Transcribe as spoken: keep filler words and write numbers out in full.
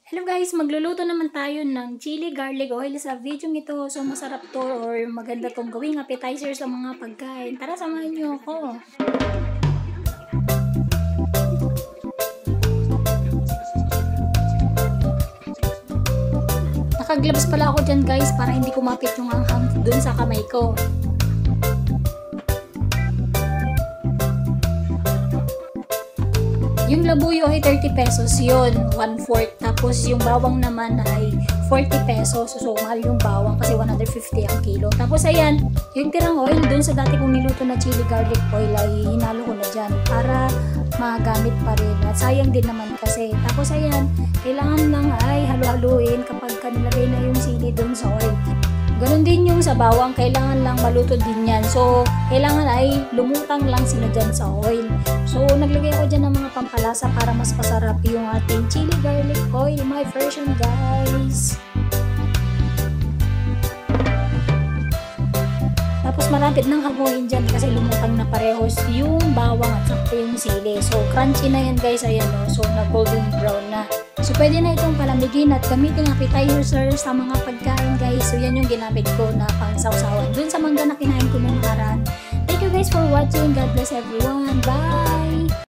Hello guys, magluluto naman tayo ng chili garlic oil sa video ito. So masarap to or maganda tong gawing appetizer sa mga pagkain. Tara, samahan niyo ako. Nakaglabas pala ako dyan guys para hindi kumapit yung hanghang dun sa kamay ko. Yung labuyo ay thirty pesos yun, one fourth. Tapos yung bawang naman ay forty pesos. So, mahal yung bawang kasi one hundred fifty ang kilo. Tapos ayan, yung tirang oil dun sa dati kong niluto na chili garlic oil ay hinalo ko na dyan para magamit pa rin. At sayang din naman kasi. Tapos ayan, kailangan lang ay halu-haluin kapag nilagay na yung sili dun sa oil. Ganon din yung sa bawang, kailangan lang maluto din yan. So, kailangan ay lumutang lang sila dyan sa oil. So, naglagay ako dyan ng mga pampalasa para mas masarap yung ating chili garlic oil, my version guys. Tapos malapit nang hamuin dyan kasi lumutang na parehos yung bawang at saka yung sili. So, crunchy na yan guys, ayan o. So, na-golden brown na. So, pwede na itong palamigin at gamitin appetizer sa mga pagkain guys. So, yan yung ginamit ko na pangsawsawan dun sa mangga na kinain ko nung nakaraan. Thank you guys for watching. God bless everyone. Bye!